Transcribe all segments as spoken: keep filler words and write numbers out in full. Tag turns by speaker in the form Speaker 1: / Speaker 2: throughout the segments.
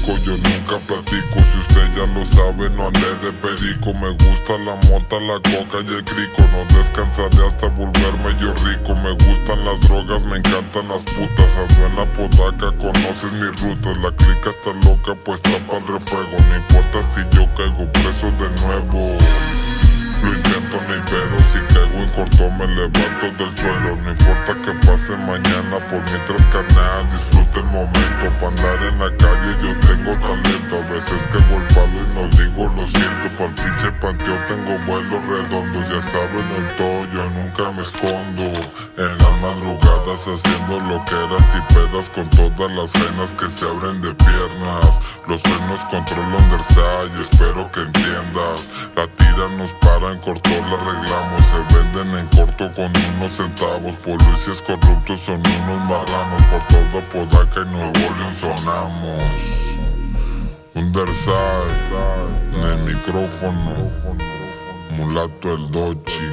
Speaker 1: rico, yo nunca platico. Si usted ya lo sabe, no ande de perico. Me gusta la mota, la coca y el crico. No descansaré hasta volverme yo rico. Me gustan las drogas, me encantan las putas. Ando en la podaca, conoces mis rutas. La clica está loca, pues tapa el refuego. No importa si yo caigo preso de nuevo. Lo intento ni pedo, si caigo en corto me levanto del suelo. No importa que pase mañana, por mientras carnal disfrute el momento. Pa' andar en la calle yo tengo talento. A veces caigo el palo y no digo lo siento. Pa'l pinche panteón tengo vuelos redondos. Ya saben el todo, yo nunca me escondo. En las madrugadas haciendo loqueras y pedas con todas las venas que se abren de piernas. Los frenos controlan Versailles, espero que entiendas. La tira nos para, en corto la arreglamos. Se venden en corto con unos centavos. Policías corruptos son unos marranos. Por toda Podaca y Nuevo León sonamos. Un Versailles en el micrófono. Mulato el Dochi.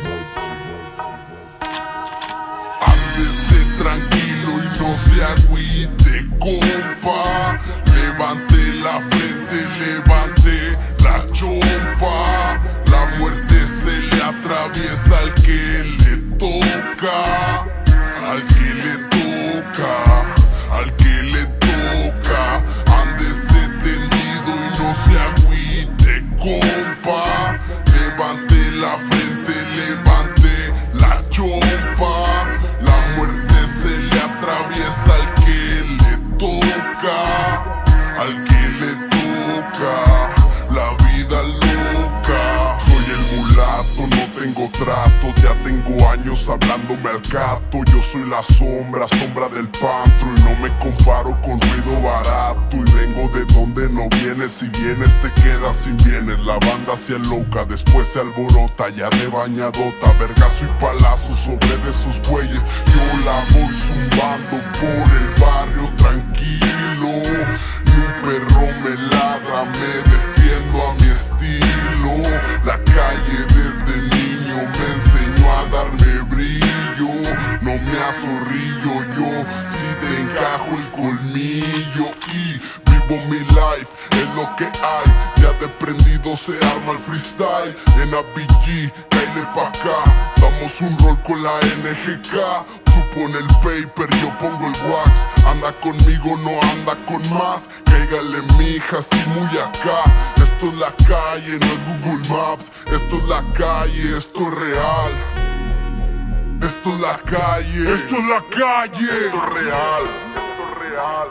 Speaker 2: Ándese tranquilo y no se agüite, compa. Levante la frente, levante la chompa. La muerte se le atraviesa al que le toca. Al que le toca, al que le toca. Ándese tendido y no se agüite, compa. Levante la frente, levante la chompa. La muerte se le atraviesa al que le toca. Al que le toca, la vida loca. Soy el mulato, no tengo trato. Ya tengo años hablándome al gato. Yo soy la sombra, sombra del pantro. Y no me comparo con ruido barato. Y vengo de donde no vienes. Si vienes te quedas sin bienes. La banda se loca, después se alborota. Ya de bañadota, vergazo y palazo sobre de sus bueyes. Yo la voy zumbando por el barrio tranquilo. Un perro me ladra, me defiendo a mi estilo. La calle desde niño me enseñó a darme brillo. No me azorrillo yo, si te encajo el colmillo. Y vivo mi life, es lo que hay. Ya de prendido se arma el freestyle. En A P G, caile pa' acá. Damos un rol con la N G K. Tú pon el paper, yo pongo el wax. Anda conmigo, no anda con más. Cáigale mija, si muy acá. Esto es la calle, no es Google Maps. Esto es la calle, esto es real. Esto es la calle, esto es la calle. Esto es real, esto es real.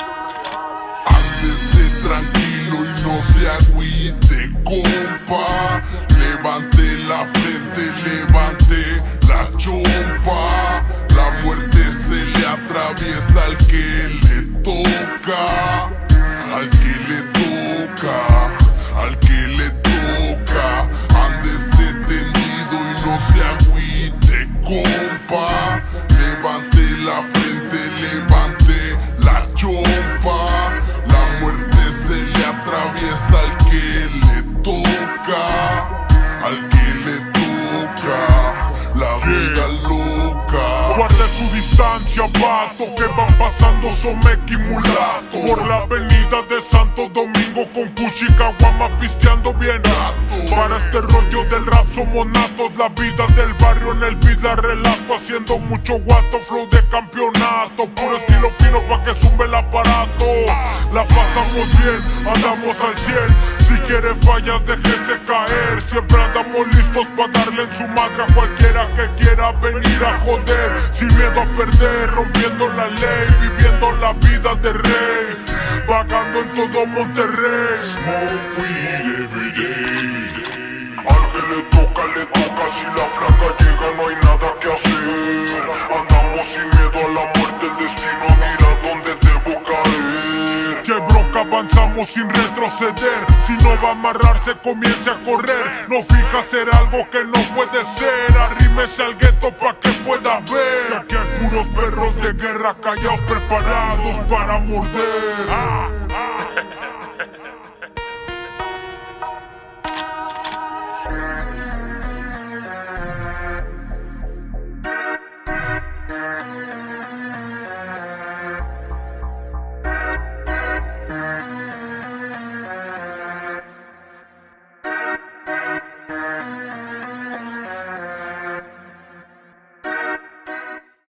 Speaker 2: Ándese tranquilo y no se agüite, compa. Levante la frente, levante la chompa. La muerte se le atraviesa al que le toca. Al que le toca, al que le toca. Ándese tendido y no se agüite, compa. Levante la frente, levante la chompa. La muerte se le atraviesa al que le toca. Al que le toca, la vida loca.
Speaker 3: Guarde su distancia, vato, que van pasando Someque y Mulato. Por la avenida de Santo Domingo con Cuchi y Caguama pisteando bien alto. Para este rollo del rap somos natos. La vida del barrio en el beat la relato. Haciendo mucho guato, flow de campeonato. Puro estilo fino pa' que zumbe el aparato. La pasamos bien, andamos al cien. Si quiere fallas, déjese caer. Siempre andamos listos pa' darle en su madre a cualquiera que quiera venir a joder. Sin miedo a perder, rompiendo la ley, viviendo la vida de rey, vagando en todo Monterrey.
Speaker 2: Smoke weed every day. Al que le toca, le toca. Si la flaca llega no hay nada que hacer. Andamos sin miedo a la muerte, el destino dirá dónde debo caer.
Speaker 3: Que bronca, avanzamos sin retroceder. Si no va a amarrarse, comience a correr. No fija ser algo que no puede ser. Arrímese al gueto pa' que pueda ver. Aquí hay puros perros de guerra callados, preparados para morder. Ah.